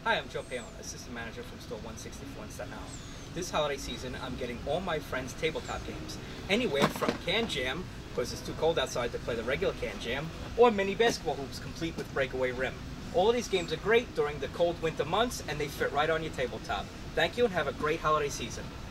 Hi, I'm Joe Paone, Assistant Manager from Store 164 in Staten Island. This holiday season, I'm getting all my friends' tabletop games, anywhere from Can Jam, because it's too cold outside to play the regular Can Jam, or mini basketball hoops complete with breakaway rim. All of these games are great during the cold winter months, and they fit right on your tabletop. Thank you, and have a great holiday season.